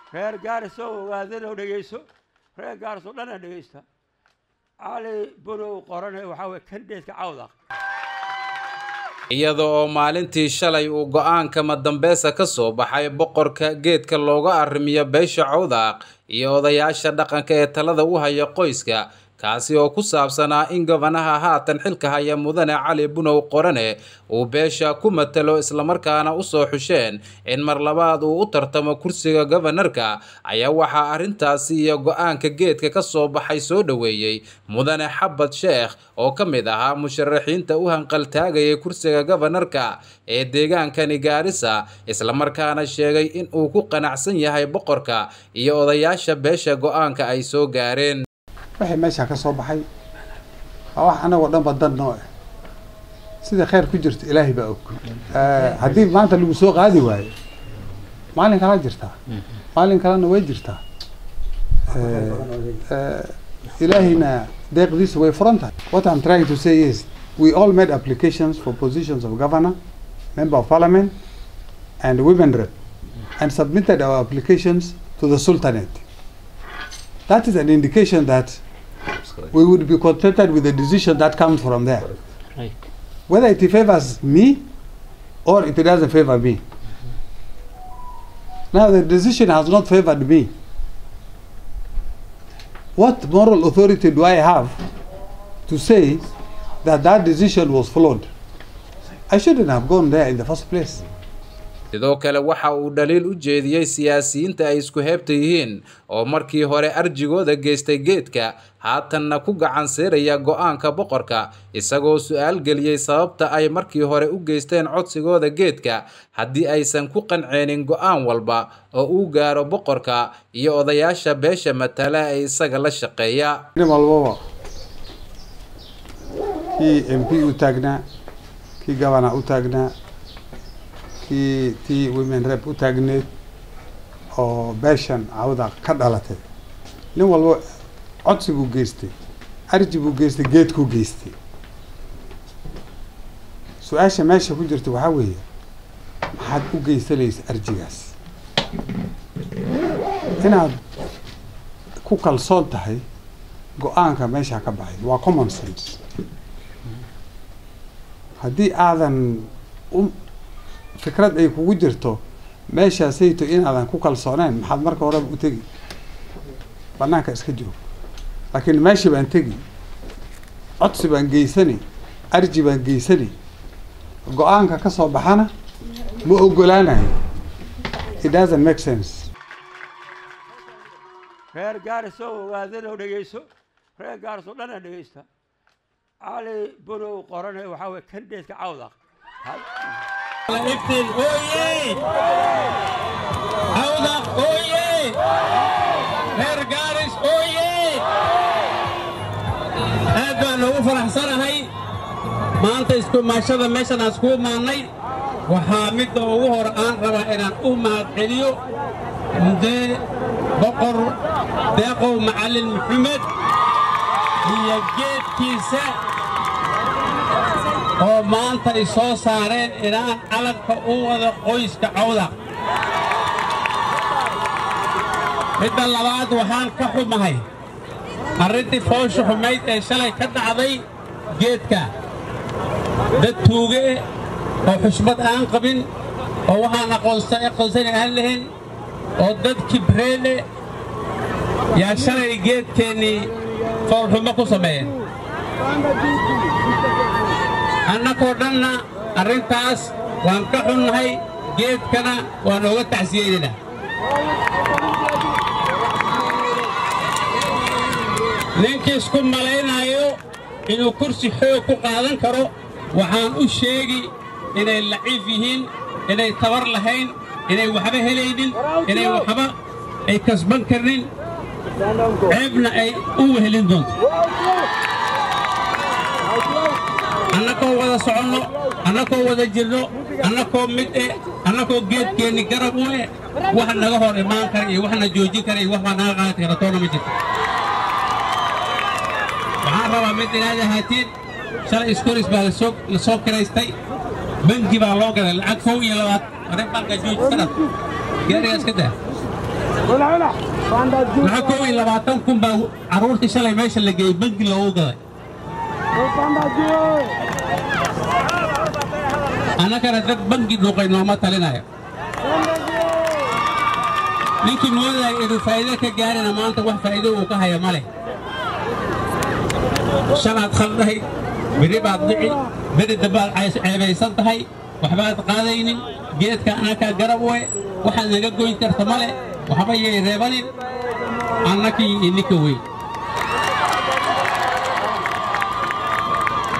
reer gaariso ogaadana dhageyso reer gaariso dhana dhageysta cali bunow qorane waxa way kandeedka cawdaq iyada oo maalintii shalay uu go'aanka madambeesa ka soo baxay boqorka geedka looga arrimiyo beesha cawdaq iyo odayaasha dhaqanka ee talada u haya qoyska kaasi oo ku saabsanaa in gobanaha haatan xilka haya mudane cali bunow qorane uu beesha ku matalo isla markaana u soo xusheen in mar labaad uu u tartamo kursiga gobanarka ayaa waxa arintaasi iyo go'aanka geedka ka soo baxay soo dhaweeyay mudane xabad sheekh oo ka mid ahaa musharaxiinta u hanqal taagay kursiga gobanarka ee deegaankani Gaarisa isla markaana sheegay in uu ku qanacsan yahay boqorka iyo odayaasha beesha go'aanka ay soo gaareen waxay meesha ka soo baxay wax anagu dhan badan noo sida khayr ku jirto ilaahay baa og hadii maanta lagu soo qaadi waayo maalin kala jirta maalin kalena way jirtaa ilaahina deeqdiisa way furan tahay. What I'm trying to say is we all made applications for positions of governor, member of parliament and women rep and submitted our applications to the sultanate. That is an indication that we would be contented with the decision that comes from there. Right. Whether it favors me or if it doesn't favor me. Now the decision has not favored me. What moral authority do I have to say that that decision was flawed? I shouldn't have gone there in the first place. sidoo kale waxa uu dhaliil u jeediyay siyaasiyiinta ay isku heebta yihiin oo markii hore arjigooda geystay geedka haatanna ku gacan seeraya go'aanka boqorka isagoo su'aal galiyay sababta ay markii hore u geysteen codsigooda geedka haddii aysan ku qanceenin go'aan walba oo uu gaaro boqorka iyo odayaasha beesha matala ay isaga la shaqeeya kii MP u taagnaa kii governor u taagnaa tii women rep u taagneed oo beeshan cawdaq ka dhalatay nin walba codsi buu geystay arji buu geystay geedkuu geystay su-aasha meesha ku jirta waxaa weeye maxaad u geysanaysa arjigaas inaad ku kalsoon tahay go-aanka meesha ka baxay waa common sense haddii aadan fikrad ay kugu jirto meeshaasayto inaadan ku kalsooneen maxaad marka hore u tegi banaanka iska joog laakiin meesha baan tegi codsi baan geysani arji baan geysani go-aanka ka soo baxana ma ogolaanayo. It doesn't make sense. reer gaariso ogaadana dhageyso reer gaariso dhana dhageysta cali bunow qorane waxa way kandeedka cawdaq iftiin ooye cawdaq ooye reer gaaris ooye aad baan ugu faraxsanahay maanta isku maashada meeshan aan isku imaanay waxaa midda ugu hor aan rabaa inaan u mahadceliyo mudee boqor deeqow macallin maxamed iyo geedkiisa oo maanta ay soo saareen inaan calanka u wada qoyska cawdaq. midda labaad waxaan ka xumahay arrintii foosha xumayd ee shalay ka dhacday geedka dad tuuge oo xushmad aan qabin oo waxaan aqoonsan aan lahayn oo dad kibreele yaa shalay geedkeennii foolxumo ku sameeyeen annakoo dhanna arrintaas waan ka xunnahay geedkana waan ooga tacsiyeynayna ninkii isku malaynayo inuu kursi xoog ku qaadan karo waxaan u sheegi inay laciif yihiin inay tabar lahayn inay waxba helaynin inay waxba ay kasban karnin ceebna ay u wehelin doonto annakoo wada soconno annakoo wada jirno annakoo mid annakoo geedkeenni garab u wax naga hor imaan kara iyo waxna joojin kara iyo wax baa naga qaadi kara toona ma jirto waxaan rabaa mid inaad ahaatiin shalay iskoris baa la soo kiraystay bangi baa loo galay lacag 2 iyo 2 arrin banka jooji sanad gaarigaas ka daa lacag koob iyo 20 kun baa carruurtii shalay meesha la geeyey bangi loogu gaday annagana dad bangi dhuuqay nooma talinayo ninkii moodaya inuu faa'iido ka gaarina maanta wax faa'iido uu ka haya ma leh shalaad khaldahay beri baad dhici beri dambaad ceebaysan tahay waxbaad qaadaynin geedka annakaa garab we waxaad naga goyn karta ma leh waxba yay reebanin annakii ininka weyn